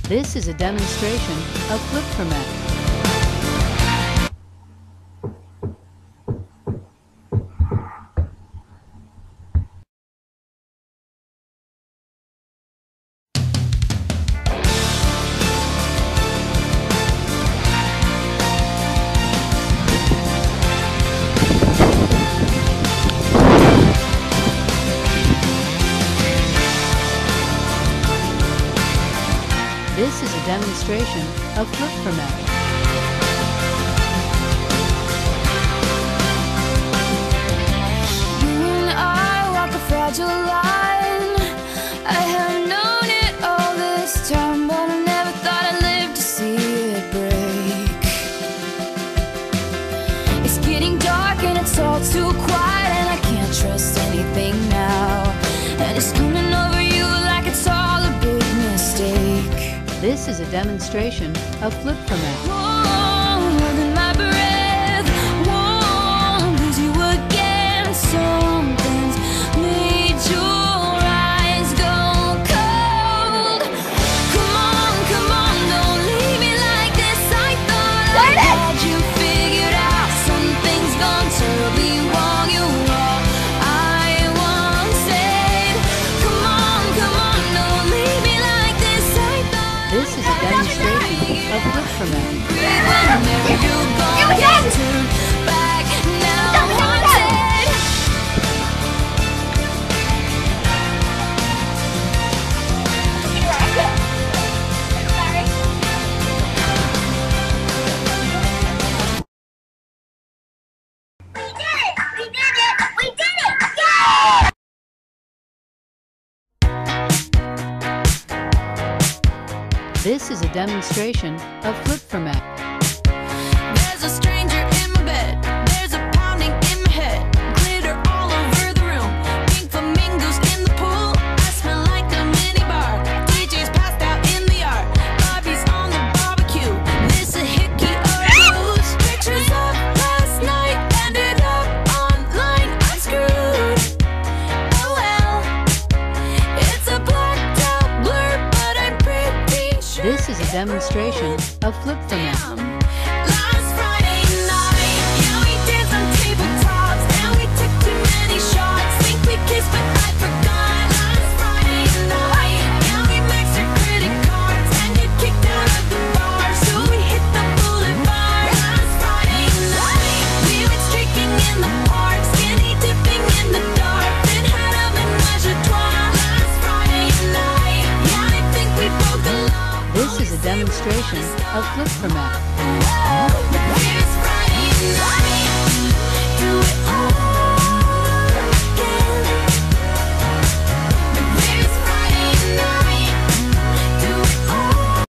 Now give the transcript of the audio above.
This is a demonstration of Flip Format. This is a demonstration of Flip Format. You and I walk a fragile line. I have known it all this time, but I never thought I'd live to see it break. It's getting dark and it's all too quiet, and I can't trust anything now. And it's coming over you like it's all a big mistake. This is a demonstration of Flip Format. Holding my breath, won't lose you again. Something's made your eyes go cold. Come on, don't leave me like this. I thought I had you figured out. Something's gone terribly wrong. You're all I wanted. Come on, don't leave me like this. I thought This is a demonstration of Flip Format. whenever you go, can't turn back now. Haunted. This is a demonstration of Flip Format. There's a stranger in my bed. There's a pounding in my head. Glitter all over the room. Pink flamingos in the pool. I smell like a minibar. DJ's passed out in the yard. Bobby's on the barbecue. This a hickey or blues. Pictures of last night ended up online. I'm screwed. Oh well. It's a blacked out blur, but I'm pretty sure. This is a demonstration of Flip Format. Last Friday night, yeah, we danced on tabletops, and we took too many shots. Think we kissed, but I forgot. Last Friday night, yeah, we maxed our credit cards and get kicked out of the bar, so we hit the boulevard. Last Friday night, we went streaking in the park, skinny dipping in the dark, then had a menage a trois. Last Friday night, yeah, I think we broke the law. This is a demonstration of Flip Format. Here's Friday night.